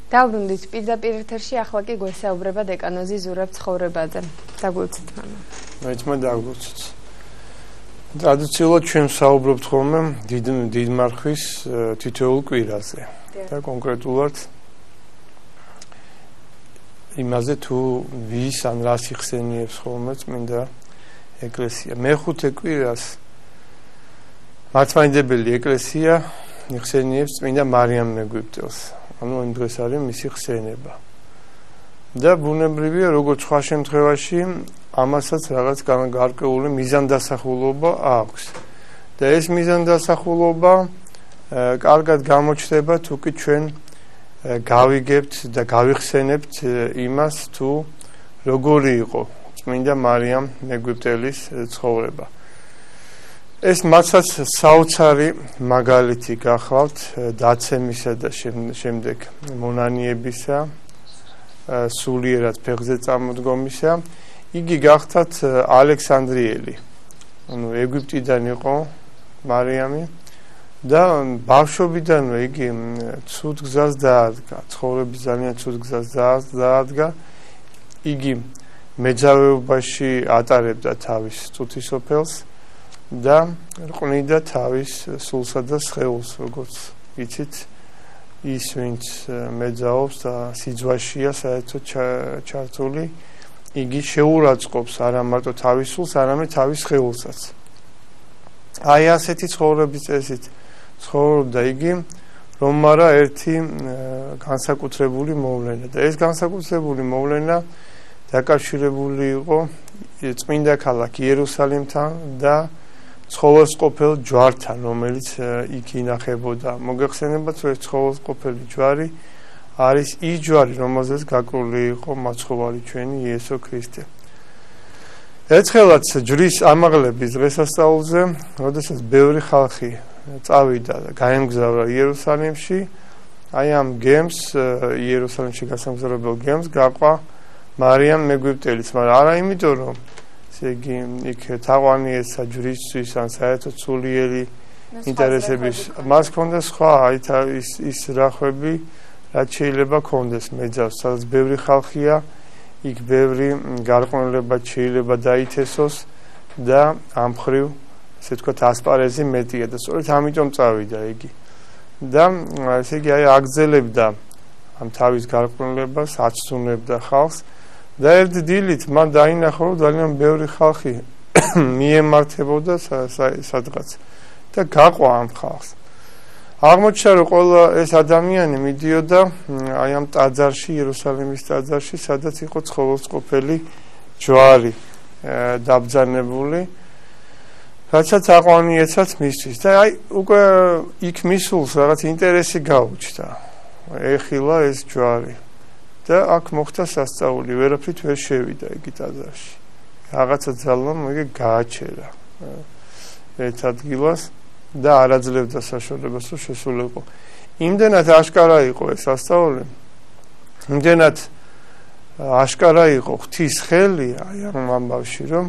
დავბრუნდით პირდაპირ ეთერში, ახლა კი გვესაუბრება დეკანოზი ზურაბ ცხოვრებაძე. დაგვეცით მამა. მეც დაგვეცით. ტრადიციულად ჩვენ საუბრობთ ხოლმე დიდ მარხვის თითოეულ კვირაზე. და კონკრეტულად იმაზე თუ ვის ან რას იხსენიებს ხოლმე წმინდა ეკლესია. მეხუთე კვირას მართლმადიდებელი ეკლესია იხსენიებს წმინდა მარიამ მეგვიპტელს. ანუ იმ დღეს არის მისი ხსენება. და ბუნებრივია, როგორც სხვა შემთხვევაში, ამასაც რაღაც გარკვეული მიზანდასახულობა აქვს. და ეს მიზანდასახულობა კარგად გამოჩნდება თუ კი ჩვენ გავიგებთ და გავიხსენებთ იმას, თუ როგორი იყო წმინდა მარიამ მეგვიპტელის ცხოვრება. ეს მასაც საოცარი მაგალითი გახლავთ დაცემისა და შემდეგ მონანიებისა, სულიერად ფეხზე წამოდგომისა. იგი გახდათ ალექსანდრიელი. ანუ ეგვიპტიდან იყო მარიამი და ბავშვობიდანვე იგი ცუდ გზას დაადგა, ცხოვრების ძალიან ცუდ გზას დაადგა. იგი მეძავეობაში ატარებდა თავის წუთისოფელს და რყვნიდა თავის სულსა და სხეულს, როგორც იცით, ის ვინც მეძაობს და სიძვაშია საერთოდ ჩართული, იგი შეურაცხყოფს არა მარტო თავის სულს, არამედ თავის სხეულსაც. აი ასეთი ცხოვრების წესით ცხოვრობდა იგი, რომ არა ერთი განსაკუთრებული მოვლენა და ეს განსაკუთრებული მოვლენა დაკავშირებული იყო წმინდა ქალაქ იერუსალიმთან და ცხოველსყოფელ ჯვართან, რომელიც იქ ინახებოდა. მოგეხსენებათ, რომ ეს ცხოველსყოფელი ჯვარი არის ის ჯვარი, რომელზეც გაკრული იყო მაცხოვარი ჩვენი იესო ქრისტე. ერთხელაც ჯვრის ამაღლების დღესასწაულზე, როდესაც ბევრი ხალხი წავიდა და გაემგზავრა იერუსალიმში, აი ამ გემს, იერუსალიმში გასამგზავრებელ გემს გაყვა მარიამ მეგვიპტელის, მაგრამ არა იმიტომ, რომ ესე იგი იქ თაყვანი ეცა ჯვრისთვის ან საერთოდ სულიერი ინტერესების, მას ჰქონდა სხვა ის რახვები, რაც შეიძლება ჰქონდეს მეძავს, სადაც ბევრი ხალხია, იქ ბევრი გარყვნილება შეიძლება დაითესოს და ამ მხრივ, ესე ვთქვათ, ასპარეზი მეტია და სწორედ ამიტომ წავიდა იგი. და ესე იგი აი აგრძელებდა ამ თავის გარყვნილებას, აცდუნებდა ხალხს და ერთ დილით მან დაინახა, რომ ძალიან ბევრი ხალხი მიემართებოდა სადღაც და გაყვა ამ ხალხს. აღმოჩნდა, რომ ყველა ეს ადამიანი მიდიოდა აი ამ ტაძარში, იერუსალიმის ტაძარში, სადაც იყო ცხოველსყოფელი ჯვარი დაბრძანებული, რასაც აყვანიეცათ მისთვის. და აი უკვე იქ მისულს რაღაც ინტერესი გაუჩნდა. ეხილა ეს ჯვარი. და აქ მოხდა სასწაული, ვერაფრით ვერ შევიდა იგი ტაძარში. რაღაცა ძალამ იგი გააჩერა ერთ ადგილას და არ აძლევდა საშუალებას, რომ შესულიყო. იმდენად აშკარა იყო ეს სასწაული, იმდენად აშკარა იყო ღვთის ხელი აი ამ ამბავში, რომ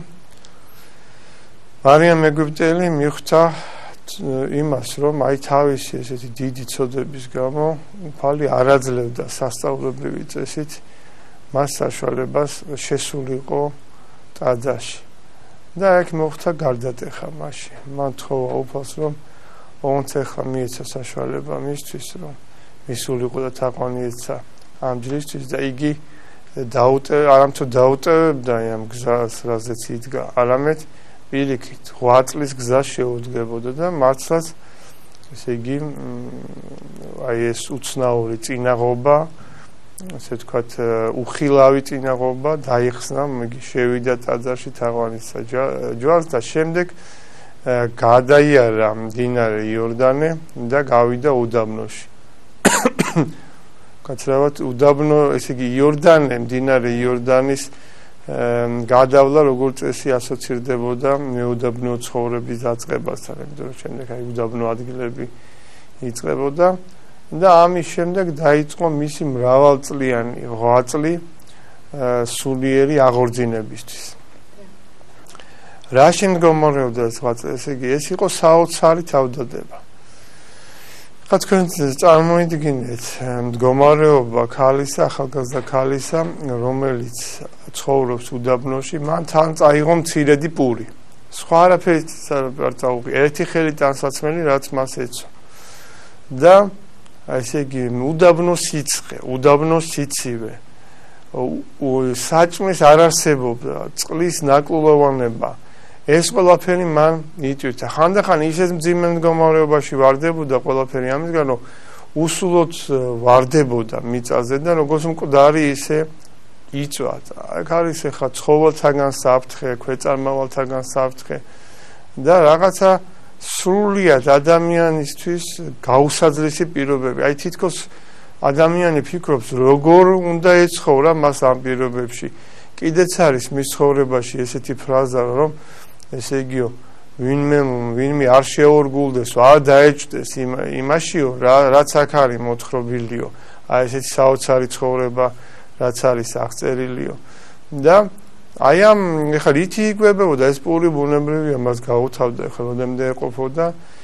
მარიამ მეგვიპტელი მიხვდა იმას, რომ აი თავისი ესეთი დიდი წოდების გამო უფალი არ აძლევდა სასწაულებრივი წესით მას საშუალებას შესულიყო ტაძარში. და აქ მოხდა გარდატეხა მასში. მან თხოვა უფალს, რომ ოღონდ ახლა მიეცა საშუალება მისთვის, რომ მისულიყო და თაყვანიეცა ამ ჯვრისთვის და იგი არამთო დაუტევებდა ამ გზას, რაზეც იდგა, არამედ პირიქით 8 წლის გზას შეუდგებოდა და მართლაც ესე იგი აი ეს უცნაური წინაღობა, ასე ვთქვათ, უხილავი წინაღობა დაიხსნა, იგი შევიდა ტაძარში თაყვანიეცა ჯვარს და შემდეგ გადაიარა მდინარე იორდანე და გავიდა უდაბნოში. კაცრავად უდაბნო, ესე იგი იორდანე, მდინარე იორდანის გადავლა როგორც წესი ასოცირდებოდა მეუდაბნო ცხოვრების დაწყებასთან, იმიტომ რომ შემდეგ აი უდაბნო ადგილები იწყებოდა და ამის შემდეგ დაიწყო მისი მრავალწლიანი 8 წლი სულიერი აღორძინებისთვის. რა შემდგომარეობდა ეს 8 წელი? ესე იგი ეს იყო საოცარი თავდადება. ხა თქვენ წარმოიდგინეთ მდგომარეობა ქალისა, ახალგაზრდა ქალისა, რომელიც ცხოვრობს უდაბნოში, მან თან წაიღო მცირედი პური. სხვა არაფერი არ წაუღია, ერთი ხელი ტანსაცმელი, რაც მას ეცვა. და ესე იგი უდაბნო სიცხე, უდაბნო სიცივე, საჭმის არ არსებობდა, წყლის ნაკლოვანება, ეს ყველაფერი მან იტვირთა. ხანდახან ისეთ მძიმე მდგომარეობაში ვარდებოდა ყველაფერი ამისგან, რომ უსულოდ ვარდებოდა მიწაზე და როგორც მკვდარი ისე იწვათ. აქ არის ახლა ცხოველთაგან საფრთხე, ქვეწარმავალთაგან საფრთხე და რაღაცა სრულიად ადამიანისთვის გაუსაძლისი პირობები. აი თითქოს ადამიანი ფიქრობს, როგორ უნდა ეცხოვრა მას ამ პირობებში. კიდეც არის მის ცხოვრებაში ესეთი ფრაზა, რომ ესე იგიო, ვინმე არ შეორგულდეს, არ დაეჭდეს იმაშიო, რაც აქ არის მოთხრობილიო. აი ესეთი საოცარი ცხოვრება, რაც არის აღწერილიო. და აი ამ ეხლა რითი იკვებებოდა ეს პური ბუნებრივია, მას გაუთავდა, ეხლა როდემდე ეყოფოდა.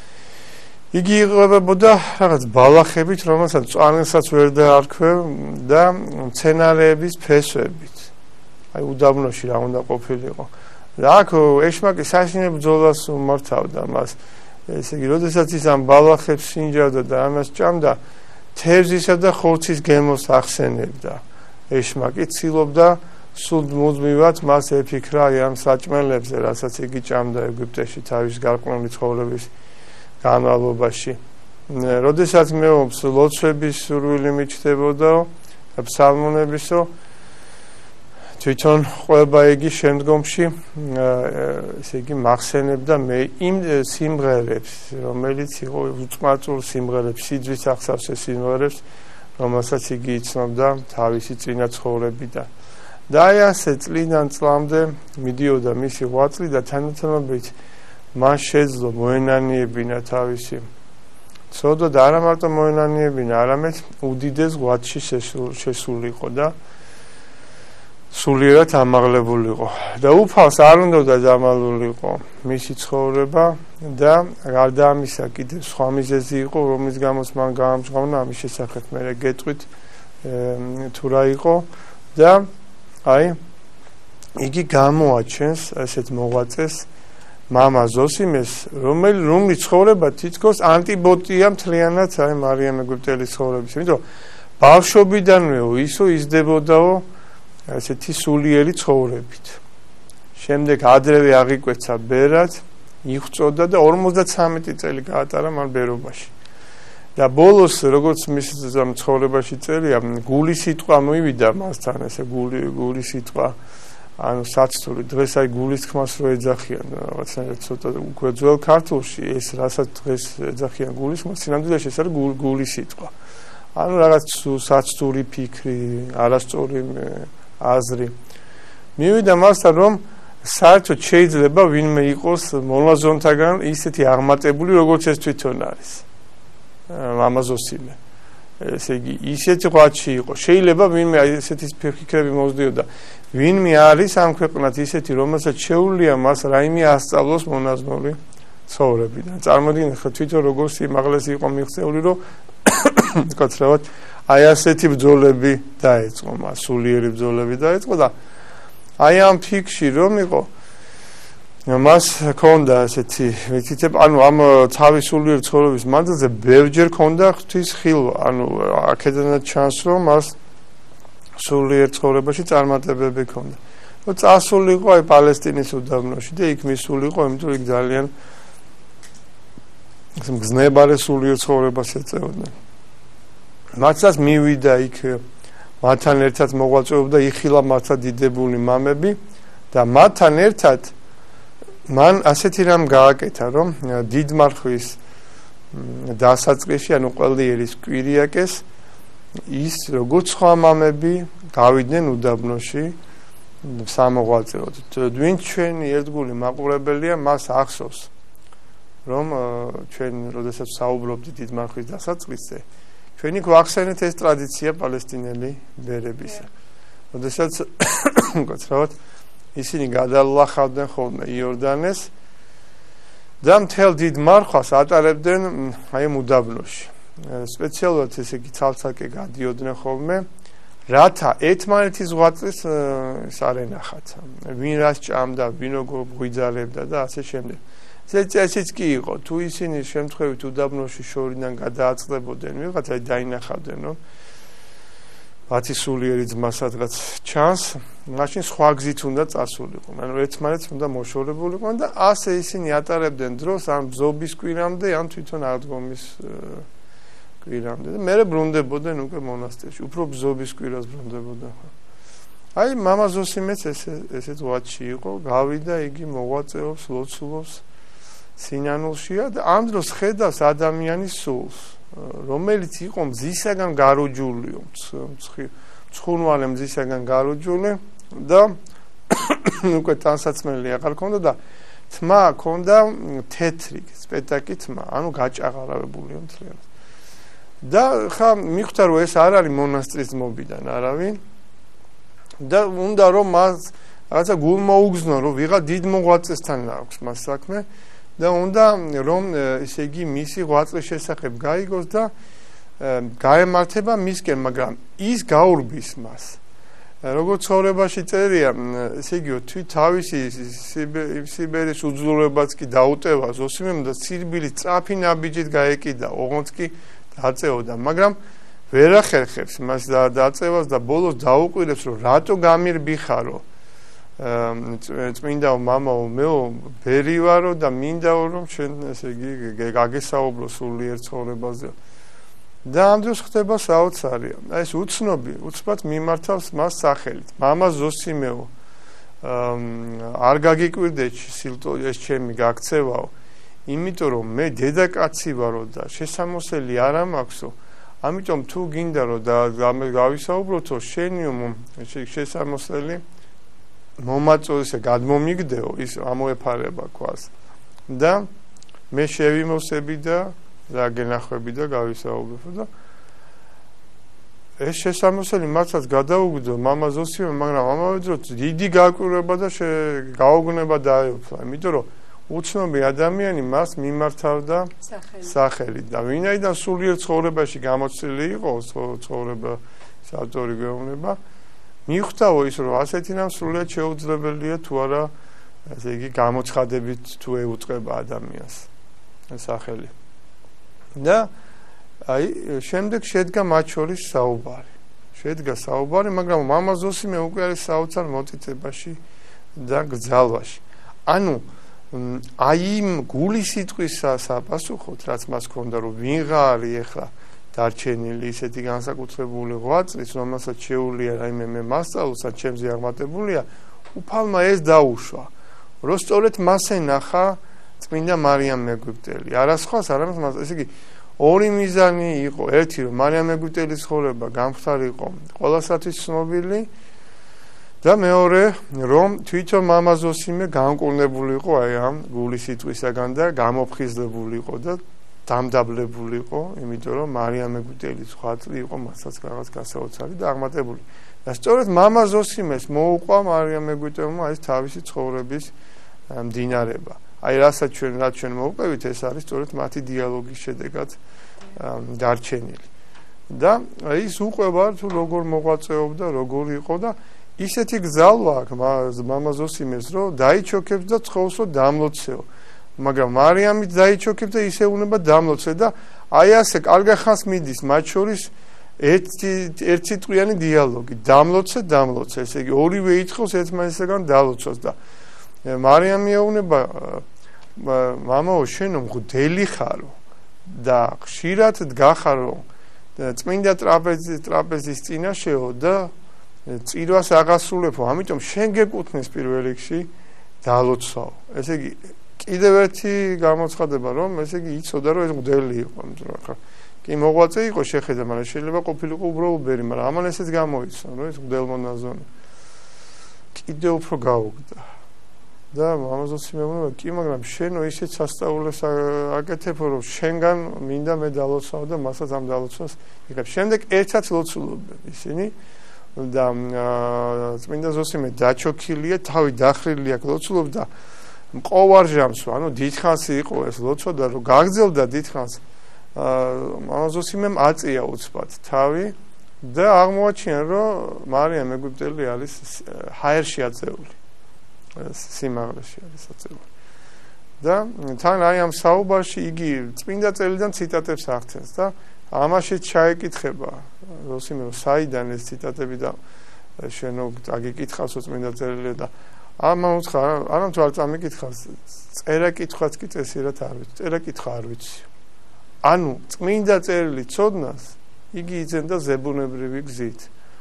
იგი იკვებებოდა რაღაც ბალახებით, რომელსაც წვანილსაც ვერ დაარქვევ და მცენარეების ფესვებით. აი უდაბნოში რა უნდა ყოფილიყო. და აქ ეშმაკი საშინელ ბრძოლას უმართავდა მას. ესე იგი, როდესაც ის ამ ბალახებს სინჯავდა და ამას ჭამდა, თევზისა და ხორცის გემოს ახსენებდა. ეშმაკი ცდილობდა სულ მუდმივად მას ეფიქრა ამ საჭმელებზე, რასაც იგი ჭამდა ეგვიპტეში თავის გარკვეული ცხოვრების განმავლობაში. როდესაც მეომს ლოცვების სურვილი მიჩნდებოდა, ფსალმუნებისო, თვითონ ყვება იგი შემდგომში ესე იგი მახსენებდა მე იმ სიმღერებს, რომელიც იყო უწმაწურ სიმღერებს, სიძვის აღსავსე სიმღერებს, რომელსაც იგი იცნობდა თავისი წინა ცხოვრებიდან. და აი ასე წლიდან წლამდე მიდიოდა მისი ღვაწლი და თანამედროვეობით მან შეძლო მოენანიებინა თავისი ცოდვა და არა მარტო მოენანიებინა, არამედ უდიდეს ღვაწლში შესულიყო და სულიერად ამაღლებულიყო. და უფალს არ უნდა დამალულიყო მისი ცხოვრება და გარდა ამისა კიდევ სხვა მიზეზი იყო, რომლის გამოც მან გაამჟღავნა, ამის შესახებ მე გეტყვით თუ რა იყო და აი იგი გამოაჩენს ესეთ მოღვაწეს მამა ზოსიმეს, რომლის ცხოვრება თითქოს ანტიბოტია მთლიანად აი მარიამ ეგვიპტელის ცხოვრების, იმიტომ ბავშვობიდანვე ისო იზრდებოდაო ესეთი სულიერი ცხოვრებით. შემდეგ ადრევე აღიკვეცა ბერად, იღვწოდა და 53 წელი გაატარა მან ბერობაში. და ბოლოს როგორც მის ცხოვრებაში წერია, გული სიტყვა მივიდა მასთან, ესე გული სიტყვა, ანუ საცდური, დღეს აი გულის თქმას რო ეძახიან, რაღაცნაირად ცოტა უკვე ძველ ქართულში ეს რასაც დღეს ეძახიან გულის თქმას, სინამდვილეში ეს არის გული სიტყვა. ანუ რაღაც საცდური ფიქრი, არასწორი აზრი. მივიდა მასთან, რომ საერთოდ შეიძლება ვინმე იყოს მონაზონთაგან ისეთი აღმატებული, როგორც ეს თვითონ არის. მამაზოსიმე. ესე იგი, ისეთი ღვაწლი იყო. შეიძლება ვინმე ესეთი ფიქრები მოვსდიოდა. ვინმე არის ამ ქვეყნად ისეთი, რომელსაც შეუძლია მას რაიმე ასწავლოს მონაზნური ცხოვრებიდან. წარმოიდგინეთ, ხა თვითონ როგორ სიმაღლეს იყო მიღწეული, რომ კაცრავად აი ასეთი ბრძოლები დაეწყო მას, სულიერი ბრძოლები დაეწყო და აი ამ ფიქში რომ იყო მას ჰქონდა ესეთი მითითება, ანუ ამ თავის სულიერ ცხოვრების მანძილზე ბევრჯერ ჰქონდა ღვთის ხილვა, ანუ აქედანაც ჩანს, რომ მას სულიერ ცხოვრებაში წარმატებები ჰქონდა. წასულიყო აი პალესტინის უდაბნოში და იქ მისულიყო, იმიტომ იქ ძალიან მგზნებარე სულიერ ცხოვრებას ეწეოდა. მათაც მივიდა იქ მათთან ერთად მოღვაწეობდა, იხილა მათთან დიდებული მამები და მათთან ერთად მან ასეთი რამ გააკეთა, რომ დიდმარხვის დასაწყისში, ანუ ყველიერის კვირიაკეს ის როგორც სხვა მამები გავიდნენ უდაბნოში სამოღვაწეოდ. ვინც ჩვენი ერთგული მაყურებელია, მას ახსოვს, რომ ჩვენ როდესაც საუბრობთ დიდმარხვის დასაწყისზე, ჩვენი გვახსენეთ ეს ტრადიცია პალესტინელი ბერებისა. როდესაც კაცრავად ისინი გადალახავდნენ ხოლმე იორდანეს და მთელ დიდ მარხვას ატარებდნენ აი უდაბნოში. სპეციალურად ესე იგი ცალ-ცალკე გადიოდნენ ხოლმე რათა ერთმანეთის ღვაწლს ის არ ენახათ. ვინ რას ჭამდა, ვინ როგორ გვიძალებდა და ასე შემდეგ. ესეც კი იყო. თუ ისინი შემთხვევით უდაბნოში შორიდან გადააწყდებოდნენ, ვიღაცა დაინახავდნენ, რომ მათი სულიერი ძმა სადღაც ჩანს, მაშინ სხვა გზით უნდა წასულიყო. ანუ ერთმანეთს უნდა მოშორებულიყო და ასე ისინი ატარებდნენ დროს ამ ბზობის კვირამდე, ან თვითონ აღდგომის კვირამდე და მერე ბრუნდებოდნენ უკვე მონასტერში. უფრო ბზობის კვირას ბრუნდებოდნენ. აი მამა ზოსიმეც ესეც ვაჩი იყო, გავიდა იგი მოღვაწეობს, ლოცულობს სინანულშია და ამ დროს ხედავს ადამიანის სულს, რომელიც იყო მზისაგან გაროჯულიო, ცხუნვალე მზისაგან გაროჯული და უკვე ტანსაცმელი აღარ ქონდა და თმა ქონდა თეთრი, სპეტაკი თმა, ანუ გაჭაღარავებული მთლიანად. და ხა მიხვდა რომ ეს არ არის მონასტრის ძმობიდან არავინ და უნდა რომ მას რაღაცა გულმოუგზნო რომ ვიღა დიდ მოღვაწესთან აქვს მას საქმე და უნდა რომ ესე იგი მისი ღვაწლის შესახებ გაიგოს და გაემართება მისკენ, მაგრამ ის გაურბის მას. როგორც ცხოვრებაში წერია, ესე იგი თვით თავისი სიბერის უძლურებაც კი დაუტევა ზოსიმემ და სირბილი წაფი ნაბიჯით გაეკიდა, ოღონდ კი დაწეოდა, მაგრამ ვერ ახერხებს მას დაწევას და ბოლოს დაუკვირებს, რომ რატო გამირბიხარო წმინდაო მამაო მეო ბერი ვარო და მინდაო რომ შენ ესე იგი გაგესაუბრო სულიერ ცხოვრებაზე და ამ დროს ხდება საოცარია. აი ეს უცნობი უცბად მიმართავს მას სახელით მამა ზოსიმეო არ გაგიკვირდე სილტო ეს ჩემი გაქცევაო, იმიტომ რომ მე დედაკაცი ვარო და შესამოსელი არ ამაქვსო, ამიტომ თუ გინდა რომ გავისაუბროთო შენიო შესამოსელი მომაწოდესე გადმომიგდეო, ის ამოეფარება ქვას და მე შევიმოსები და გენახვები და გავისაუბრებ და ეს შესამოსელი მათაც გადაუგდო მამა ზოსიმე, მაგრამ ამავე დროს დიდი გაკვირვება და გაუგნება დაეუფლა, იმიტომ რომ უცნობი ადამიანი მას მიმართავდა სახელით და ვინაიდან სულიერ ცხოვრებაში გამოცილი იყო ცხოვრება ავტორი გვეუბნება, მიხვდაო ის რომ ასეთი რამ სრულიად შეუძლებელია თუ არა ესე იგი გამოცხადებით თუ ეუწყება ადამიანს სახელი. და აი შემდეგ შედგა მათ შორის საუბარი, მაგრამ მამა ზოსიმე უკვე არის საოცარ მოტიცებაში და გძალვაში. ანუ აი იმ გული სიტყვის საპასუხოდ, რაც მას ჰქონდა, რომ ვიღა არის ახლა დარჩენილი ისეთი განსაკუთრებული ღვაწლის, რომელსაც შეუძლია რაიმე მე მასწავლოს, ჩემზე აღმატებულია, უფალმა ეს დაუშვა, რომ სწორედ მას ენახა წმინდა მარიამ მეგვიპტელი. არასხვას, არამედ მას, ესე იგი ორი მიზანი იყო, ერთი რომ მარიამ მეგვიპტელის ცხოვრება გამხდარი იყო ყველასათვის ცნობილი და მეორე რომ თვითონ მამა ზოსიმე განკურნებული იყო აი ამ გული სიტყვისაგან და გამოფხიზლებული იყო და დამდაბლებული იყო, იმიტომ რომ მარიამ მეგვიპტელის ღვაწლი იყო მასაც რაღაც გასაოცარი და აღმატებული. და სწორედ მამა ზოსიმეს მოუყვა მარიამ მეგვიპტელმა ეს თავისი ცხოვრების მდინარება. აი რასაც ჩვენ მოვუყევით, ეს არის სწორედ მათი დიალოგის შედეგად დარჩენილი. და ის უყვება თუ როგორ მოღვაწეობდა, როგორ იყო და ისეთი გზალვა აქვს მამა ზოსიმეს, რომ დაიჩოქებს და ცხოლსო დამლოცეო. მაგრამ მარიამით დაიჩოქებს და ისე უნება დამლოცე და აი ასე კარგა ხანს მიდის მათ შორის ერთსიტყვიანი დიალოგი, დამლოცე, ესე იგი ორივე ითხოვს ერთმანეთისგან დალოცვას და მარიამი ეუბნება მამაო შენო მღვდელი ხარო და ხშირად დგახარო წმინდა ტრაპეზის წინაშეო და წირვას აღასრულებო, ამიტომ შენ გეკუთვნის პირველ რიგში დალოცვაო. ესე იგი კიდევ ერთი გამოცხადება რომ ესე იგი იცოდა რომ ეს მღვდელი იყო, იმიტომ რომ ხა კი მოღვაწე იყო შეხედა, მაგრამ შეიძლება ყოფილიყო უბრალოდ ბერი, მაგრამ ამან ესეც გამოიცვა რომ ეს მღვდელმონაზონი კიდევ უფრო გაუგდა და მამა ზოსიმე მეუბნება კი, მაგრამ შენო ისეთ სასწაულებს აკეთებო რომ შენგან მინდა მე დალოცვაო და მასაც ამ დალოცვას იღებ. შემდეგ ერთად ლოცულობდნენ ისინი და წმინდა ზოსიმე დაჩოქილია, თავი დახრილი აქვს ლოცულობს და მყოვარ ჟამს, ანუ დიდხანს იყო ეს ლოცვა და რომ გაგრძელდა დიდხანს მამაზ ოსიმემ აწია უცბად თავი და აღმოაჩინა რომ მარიამ ეგვიპტელი არის ჰაერში აწეული სიმაღლეში არის აწეული და თან აი ამ საუბარში იგი წმინდა წერილიდან ციტატებს აღწერს და ამაში ჩაეკითხება ოსიმემ საიდან ეს ციტატები და შენ აგიკითხავსო წმინდა წერილი და ამან უთხრა არა თუ არ წამიკითხავს წერა კითხვაც კი წესიერად არ ვიცი წერა კითხვა არ ვიცი ანუ წმინდა წერილი ცოდნას იგი იძენდა ზებუნებრივი გზით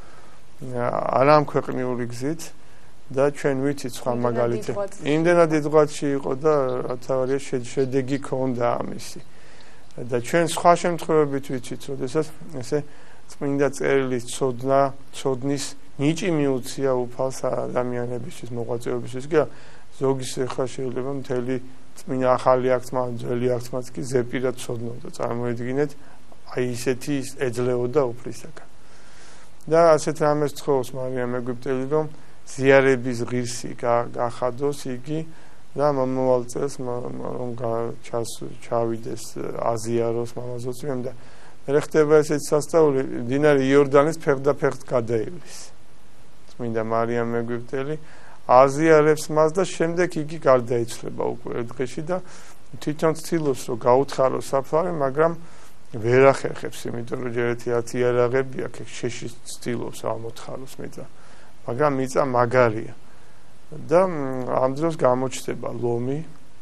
არა ამქვეყნიური გზით და ჩვენ ვიცით სხვა მაგალითი იმდენად დიდღვაწში იყო და თავარია შედეგი ქონდა ამისი და ჩვენ სხვა შემთხვევებით ვიცით როდესაც ესე წმინდა წერილის ცოდნის ნიჭი მიუცია უფალს ადამიანებისთვის მოღვაწეობისთვის კი ზოგის ახლა შეიძლება მთელი წმინდა ახალი აქტმა ძველი აქტმაც კი ზეპირად ცოდნოდა წარმოედგინეთ აი ისეთი ეძლეოდა უფლისაგან და ასეთ რამეს თხოვს მარიამ ეგვიპტელი რომ ზიარების ღირსი გახადოს იგი და მომავალ წელს რომ ჩავიდეს აზიაროს მამაზოციმემ და მე ხდება ესეთი სასწაული მდინარე იორდანის ფეხდაფეხად გადაივლის წმინდა მარიამ ეგვიპტელი აზიარებს მას და შემდეგ იგი გარდაიცვლება უკვე ერთ დღეში და თვითონ ცდილობს რომ გაუთხაროს საფლავი მაგრამ ვერ ახერხებს იმიტომ რომ ჯერ ერთი იარაღები აქ შეში ცდილობს ამოთხაროს მიწა მაგრამ მიწა მაგარია და ამ დროს გამოჩნდება ლომი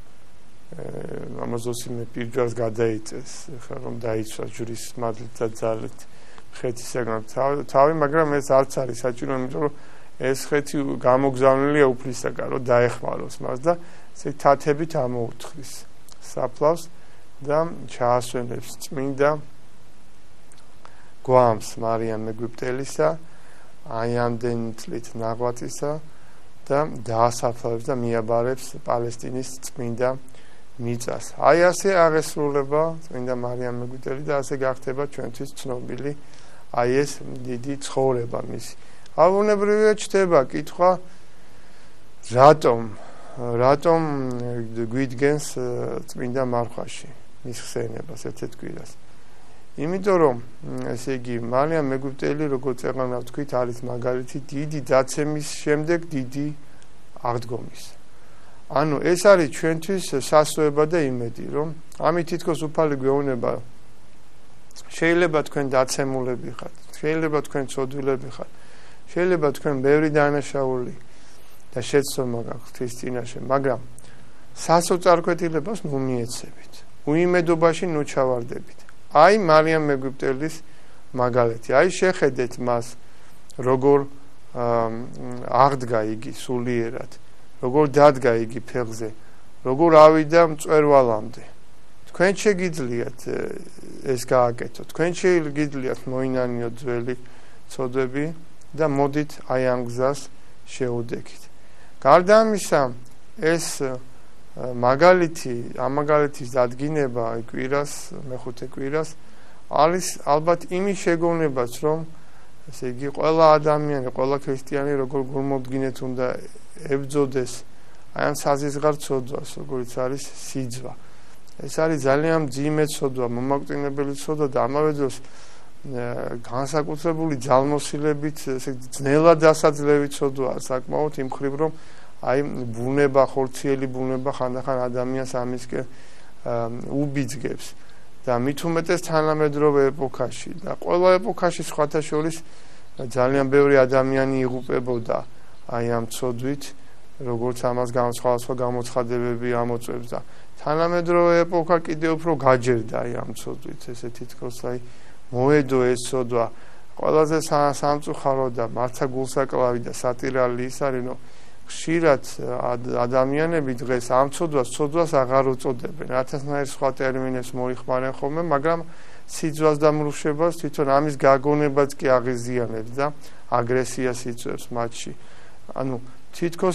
ამაზოსიმე პირჯვარს გადაიწეს ხა რომ დაიცვა ჯვრის მადლით და ძალით ხეთისაგან თავი მაგრამ ეს არც არის საჭირო იმიტომ რომ ეს ხეთი გამოგზავნილია უფლისაგან რომ დაეხმაროს მას და ესე თათებით ამოუთხრის საფლავს და ჩაასვენებს წმინდა გვამს მარიამ ეგვიპტელისა აი ამდენი წლით ნაღვაწისა და დაასაფლავებს და მიაბარებს პალესტინის წმინდა მიწას. აი ასე აღესრულება წმინდა მარიამ ეგვიპტელი და ასე გახდება ჩვენთვის ცნობილი აი ეს დიდი ცხოვრება მისი. აუცილებლად ჩდება კითხვა რატომ გვიდგენს წმინდა მარხვაში მის ხსენებას ერთ-ერთ კვირას. იმიტომ რომ ესე იგი მარიამ ეგვიპტელი როგორც ეყანა ვთქვით არის მაგალითი დიდი დაცემის შემდეგ დიდი აღდგომის. ანუ ეს არის ჩვენთვის სასწრება და იმედი რომ ამით თითქოს უფალი გვეუბნება შეიძლება თქვენ დაცემულები ხართ შეიძლება თქვენ ცოდვილები ხართ შეიძლება თქვენ ბევრი დანაშაული და შეცდომა გაქვთ ის წინაშე მაგრამ სასოწარკვეთილებას ნუ მიეცებით უიმედობაში ნუ ჩავარდებით აი მარიამ ეგვიპტელის მაგალითი აი შეხედეთ მას როგორ აღდგა იგი სულიერად როგორ დადგა იგი ფეხზე როგორ ავიდა მწვერვალამდე თქვენ შეგიძლიათ ეს გააკეთოთ თქვენ შეგიძლიათ მოინანიოთ ძველი ცოდვები და მოდით აი ამ გზას შეუდექით გარდა ამისა ეს მაგალითის დადგინება კვირას მეხუთე კვირას არის ალბათ იმის შეგონებაც რომ ესე იგი ყველა ადამიანი ყველა ქრისტიანი როგორ გულმოდგინეთ უნდა ებრძოდეს აი ამ საზიზღარ ცოდვას როგორც არის სიძვა ეს არის ძალიან მძიმე ცოდვა მომაკვდინებელი ცოდვა და ამავე დროს განსაკუთრებული ძალმოსილებით ესე ძნელად დასაძლევი ცოდვაა საკმაოდ იმ მხრივ რომ აი ბუნება ხორციელი ბუნება ხანდახან ადამიანს ამისკენ უბიძგებს და მით უმეტეს თანამედროვე ეპოქაში და ყველა ეპოქაში სხვათა შორის ძალიან ბევრი ადამიანი იღუპებოდა აი ამ ცოდვით როგორც ამას განსხვავება გამოცხადებები ამოწევს და თანამედროვე ეპოქა კიდევ უფრო გაჯერდა აი ამ ცოდვით ესე თითქოს აი მოედო ეს ცოდვა ყველაზე სამწუხარო და მართა გულსაკლავი და სატირალი ის არის რომ ხშირად ადამიანები დღეს ამ ცოდვას აღარ უწოდებენ რათასნაირ სხვა ტერმინებს მოიხმარენ ხოლმე მაგრამ სიძვას და მრუშებას თვითონ ამის გაგონებაც კი აღიზიანებს და აგრესიას იწვევს მათში ანუ თითქოს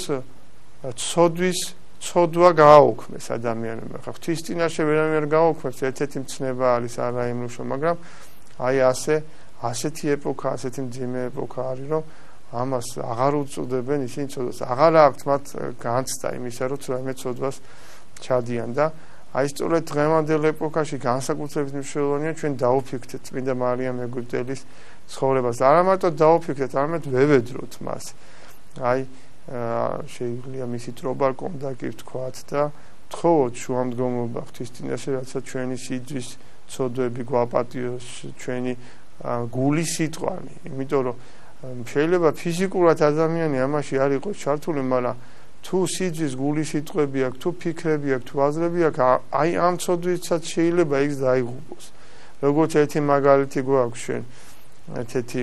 ცოდვა გააუქმეს ადამიანებმა ხა ღვთის წინაშე ვერავინ არ გააუქმებს ერთ-ერთი მცნება არის არა იმრუშო მაგრამ აი ასეთი ეპოქა ასეთი მძიმე ეპოქა არის რომ ამას აღარ უწოდებენ ისინი ცოდვას აღარ აქვთ მათ განცდა იმისა რომ თუნდაც ცოდვას ჩადიან და აი სწორედ დღევანდელ ეპოქაში განსაკუთრებით მნიშვნელოვანია ჩვენ დაუფიქრდეთ წმინდა მარიამ ეგვიპტელის ცხოვრებას. არა მარტო დაუფიქრდეთ, არამედ ვევედროთ მას. აი შეგვიძლია მისი ტრობა კონდა კი ვთქვათ და ვთხოვოთ შუამდგომობა ღვთისწინაშე, რაცა ჩვენი სიძვის ცოდვები გვაპატიოს, ჩვენი გულის სიტყვანი, იმიტომ რომ შეიძლება ფიზიკურად ადამიანი ამაში არ იყოს ჩართული, მაგრამ თუ სიძვის გულის სიტყვები აქვს, თუ ფიქრები აქვს, თუ აზრები აქვს, აი ამ ცოდვითაც შეიძლება ის დაიღუპოს. როგორც ერთი მაგალითი გვაქვს ჩვენ, ერთ-ერთი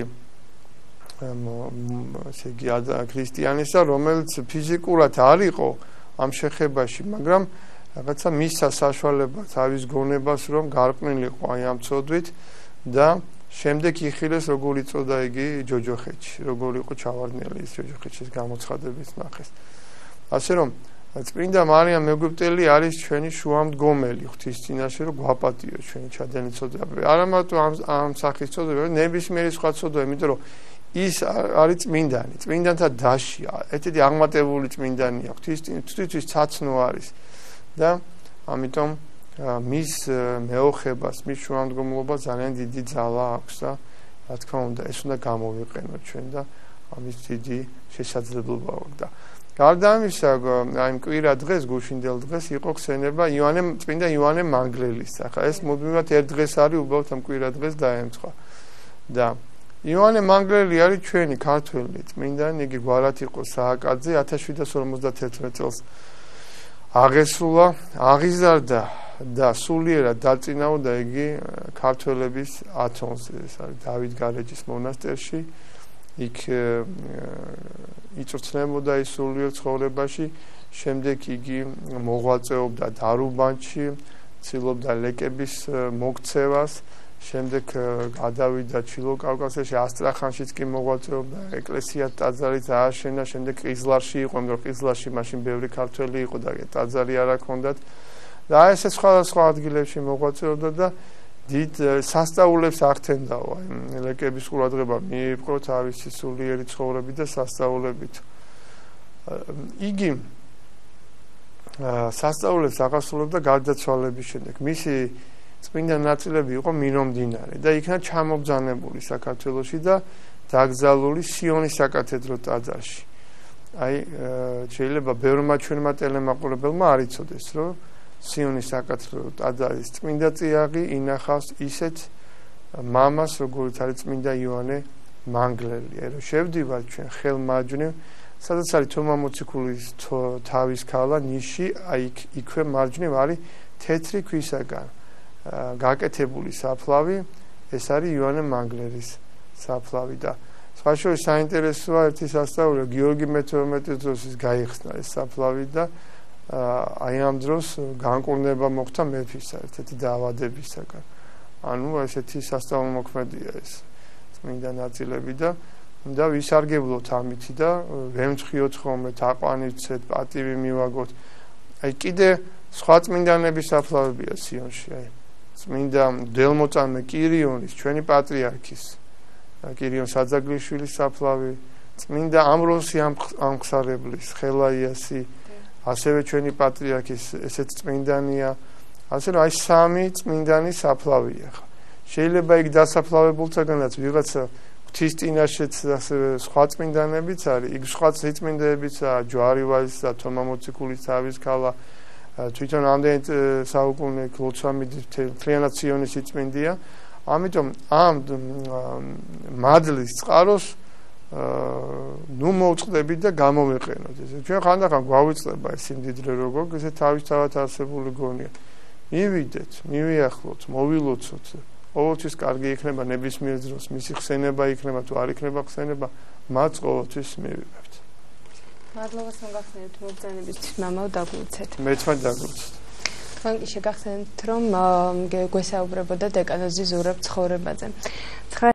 ესე იგი ქრისტიანისა, რომელიც ფიზიკურად არ იყო ამ შეხებაში, მაგრამ რაღაცა მისცა საშუალება თავის გონებას, რომ გარყვნილიყო აი ამ ცოდვით და შემდეგ იხილეს როგორ იწოდა იგი ჯოჯოხეთში, როგორ იყო ჩავარდნილი ის ჯოჯოხეთშის გამოცხადებით ნახეს. ასე რომ წმინდა მარიამ ეგვიპტელი არის ჩვენი შუამდგომელი ღვთისწინაშე, რომ გვაპატიოს ჩვენი ჩადენილი ცოდვები. არა მარტო ამ სახის ცოდვები, ნებისმიერი სხვა ცოდვა, იმიტომ რომ ის არის წმინდანი, წმინდანთა დაშია, ერთ-ერთი აღმატებული წმინდანია, ღვთისთვის ცაცნო არის და ამიტომ მის მეოხებას, მის შუამდგომლობას ძალიან დიდი ძალა აქვს და რა თქმა უნდა, ეს უნდა გამოვიყენოთ ჩვენ და ამის დიდი შესაძლებლობა აქვს და გარდა ამისა, აი მკვირა დღეს, გუშინდელ დღეს იყო ხსენება წმინდა იოანე მანგლელის. ახლა ეს მუდმივად ერთ დღეს არის, უბრალოდ ამ მკვირა დღეს დაემთხვა. და იოანე მანგლელი არის ჩვენი ქართველი წმინდანი, იგი გვარად იყო სააკაძე 1751 წელს აღესრულა, აღიზარდა და სულიერად დაწინაურდა იგი ქართველების ათონზე, ეს არის დავით გარეჯის მონასტერში. იქ იწვრთნებოდა ის სულიერ ცხოვრებაში, შემდეგ იგი მოღვაწეობდა დარუბანში, ცდილობდა ლეკების მოქცევას, შემდეგ გადავიდა ჩილო-კავკასიაში, ასტრახანშიც კი მოღვაწეობდა, ეკლესია ტაძარიც ააშენა, შემდეგ ყიზლარში იყო, მაგრამ ყიზლარში მაშინ ბევრი ქართველი იყო და ტაძარი არ ჰქონდათ. და ესე სხვადასხვა ადგილებში მოღვაწეობდა და დიდ სასწაულებს აღთენდაო, აი ლეკების ყურადღება მიიპყრო თავისი სულიერი ცხოვრებით და სასწაულებით. იგი სასწაულებს აღასრულებდა გარდაცვალების შემდეგ. მისი წმინდა ნაწილები იყო მინომდინარე და იქნა ჩამობძანებული საქართველოში და დაკრძალული სიონის საკათედრო ტაძარში. აი შეიძლება ბევრმა ჩვენმა ტელემაყურებელმა არ იცოდეს, რომ სიონის საკათედრო ტაძარის წმინდა წიაღი ინახავს ისეთ მამას, როგორც არის წმინდა იოანე მანგლელი. რომ შევდივართ ჩვენ ხელმარჯვნივ, სადაც არის თომა მოციქულის თავის ქალა ნიში, აი იქვე მარჯვნივ არის თეთრი ქვისაგან გაკეთებული საფლავი, ეს არის იოანე მანგლელის საფლავი და სხვა შორის საინტერესოა ერთი სასწაული, გიორგი მე-12 დროსის გაიხსნა ეს საფლავი და აი ამ დროს განკურნება მოხდა მეფისა ერთ-ერთი დაავადებისაგან. ანუ ესეთი სასწაულმოქმედია ეს წმინდა ნაწილები და ვისარგებლოთ ამითი და ვემცხიოთ ხოლმე, თაყვანივცეთ, პატივი მივაგოთ. აი კიდე სხვა წმინდანების საფლავებია სიონში, აი წმინდა მდელმოწამე კირიონის, ჩვენი პატრიარქის, კირიონ საძაგლიშვილის საფლავი, წმინდა ამბროსი ამხსარებლის, ხელაიასი, ასევე ჩვენი პატრიარქის ესეც წმინდანია. ასე რომ აი სამი წმინდანის საფლავია. შეიძლება იქ დასაფლავებულთაგანაც ვიღაცა ღვთისწინაშეც ასევე სხვა წმინდანებიც არის, იქ სხვა წმინდანებიც ჯვარივაძის და თომა მოციქულის თავის ქალა, თვითონ ამდენი საუკუნე ლოცვამიდის მთლიანად სიონის სიწმინდეა. ამიტომ ამ მადლის წყაროს ნუ მოვწყდებით და გამოვიყენოთ. ესე ჩვენ ხანდახან გვავიწყდება ეს სიმდიდრე როგორ, ესე თავისთავად არსებული გონია. მივიდეთ, მივიახლოთ, მოვილოცოთ. ყოველთვის კარგი იქნება ნებისმიერ დროს, მისი ხსენება იქნება თუ არ იქნება ხსენება, მათ ყოველთვის მივიღებთ. მადლობას მოგახსენებთ მობრძანებისთვის, მამაო, დაგვიცეთ. მეც დაგვიცეთ. თქვენ კი შეგახსენებთ, რომ გვესაუბრებოდა დეკანოზის ზურაბ ცხოვრებაზე.